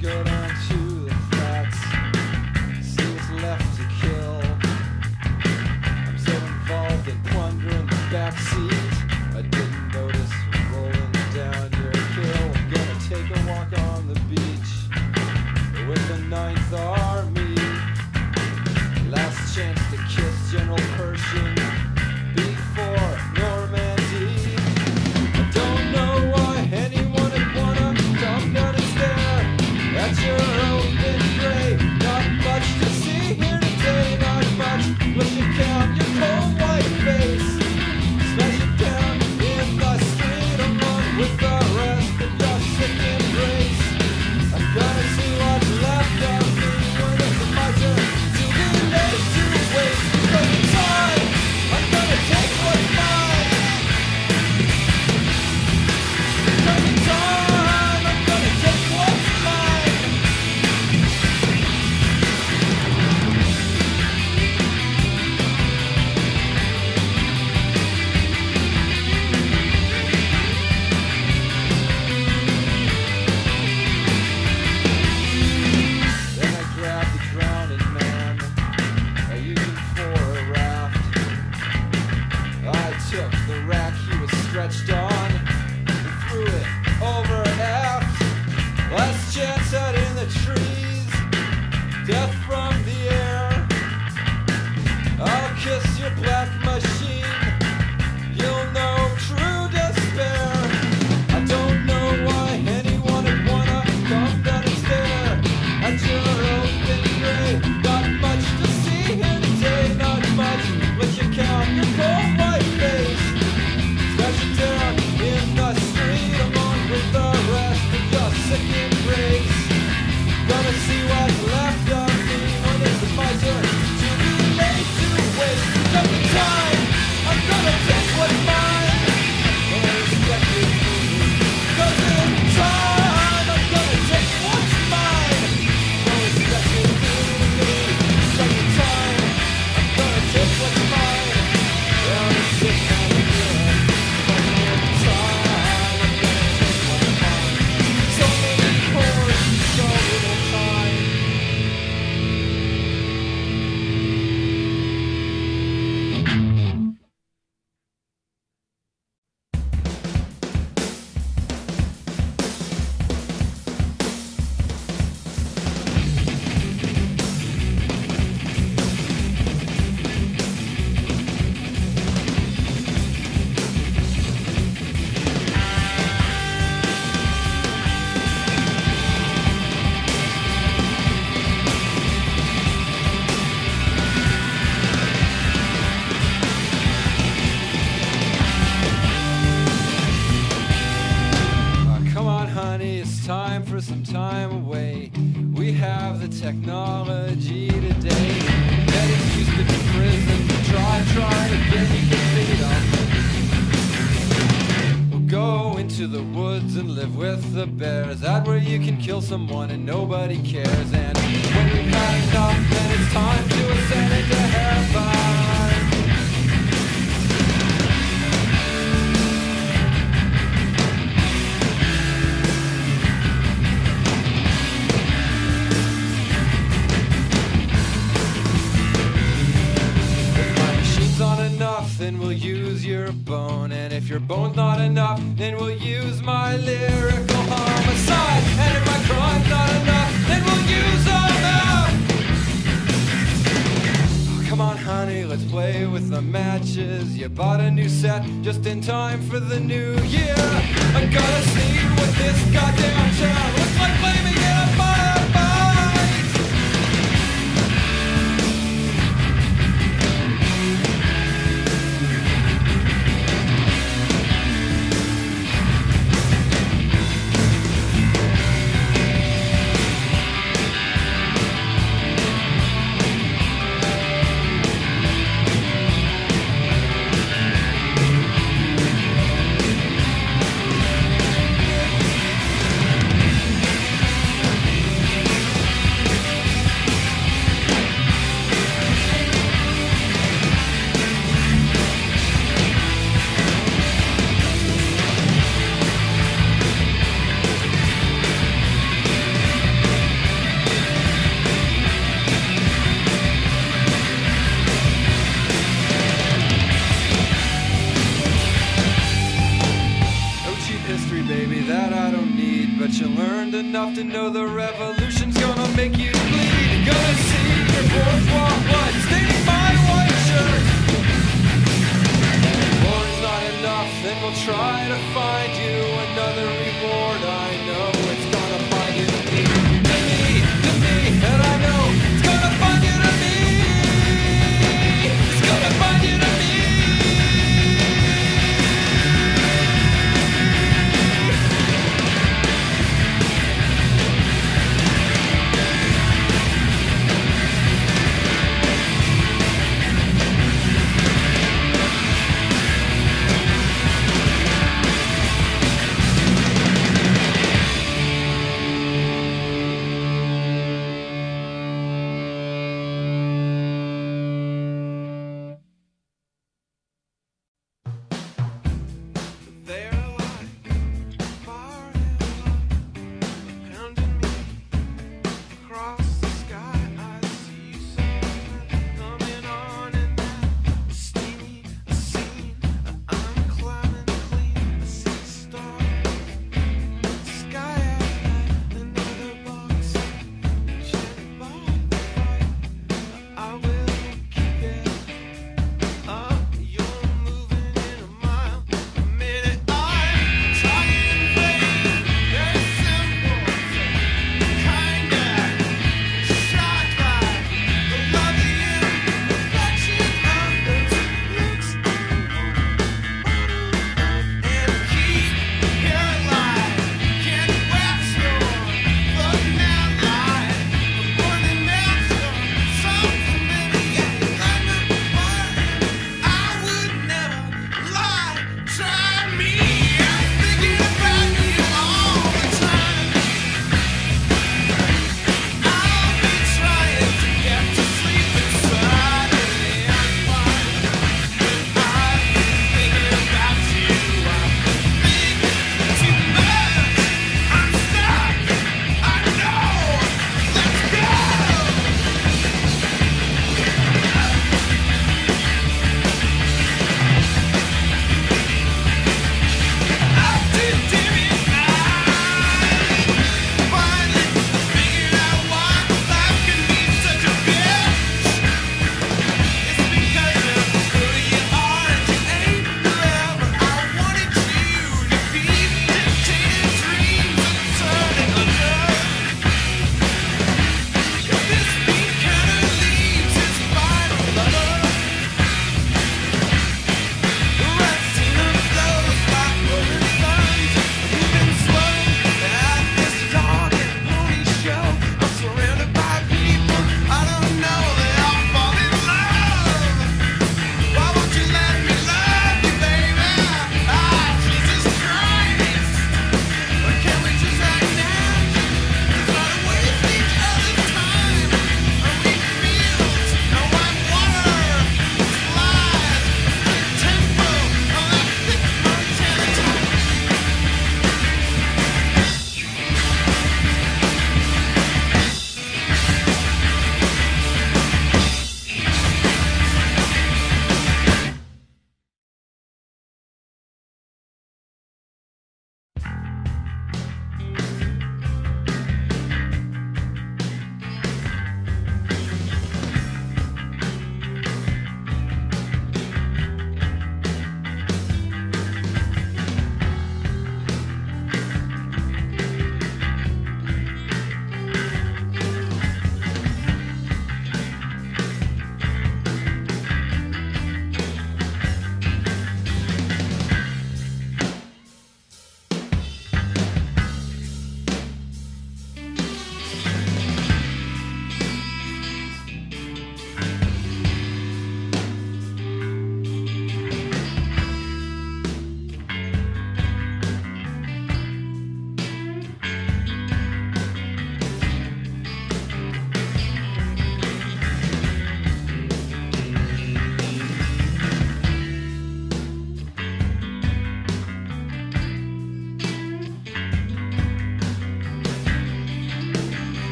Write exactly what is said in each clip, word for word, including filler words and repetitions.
go down to the flats, see what's left to kill. I'm so involved in plundering the backseat, I didn't notice rolling down your hill. I'm gonna take a walk on the beach with the Ninth Army. Last chance to kiss General Pershing before Normandy. I don't know why anyone would wanna come down and stare at your open grave. Not much to see here today, not much. But you count your cold white face, smash it down in the street along with the rest of your sick embrace. I'm gonna see what's left of me when it's my turn to be late to waste. Because in time, I'm gonna take what's mine. Because in time, I'm gonna take what's mine. Then I grabbed the drowning man, I used him for a raft. I took the rack he was stretched on and threw it over aft. Last chance out in the trees, death from the air. I'll kiss your black machine, you'll know true despair. I don't know why anyone would wanna come down and stare at your open grave. Not much to see here today, not much. Let you count your cold white face, smash it down in the street along with the rest of your sick embrace. Gonna see what's left of me when it's my turn to be late to waste. Just in time, I'm gonna take what's mine. Gonna respect it. 'Cause in time, I'm gonna take what's mine. Gonna respect it. Just in time, I'm gonna take what's mine. Gonna sit down again. But in time, I'm gonna take what's mine. So many chords, so little time. Uh, Come on, honey, it's time for some time away. We have the technology today. Daddy's used to be prison to try, try to get you to feed on. We'll go into the woods and live with the bears. Out where you can kill someone and nobody cares. And when we've had enough, then it's time to ascend into heaven. If my machine's not enough, then we'll use your bone. And if your bone's not enough, then we'll use my lyrical homicide. And if my crime's not enough, then we'll use all that. Oh, come on, honey, let's play with the matches. You bought a new set just in time for the new year. I gotta see what this goddamn town looks like flaming in a firefight. enough to know the revolution's gonna make you bleed. Gonna see your bourgeois blood staining my white shirt. If war's not enough, then we'll try to find you another reward. I know it's gonna find you to me, to me, to me, and I know it's gonna find you to me. It's gonna find you to me.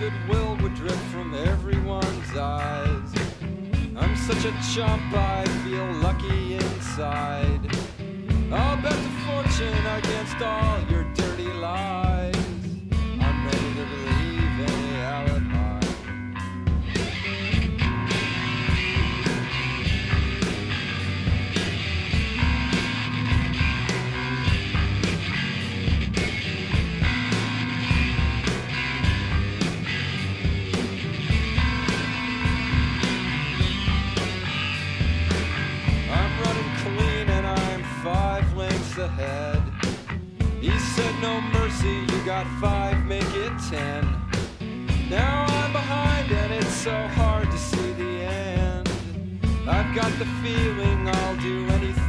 goodwill would drip from everyone's eyes. I'm such a chump, I feel lucky inside. I'll bet the fortune against all your dirty lies. I'm ready to believe any alibi. Ahead. He said no mercy, you got five, make it ten. Now I'm behind and it's so hard to see the end. I've got the feeling I'll do anything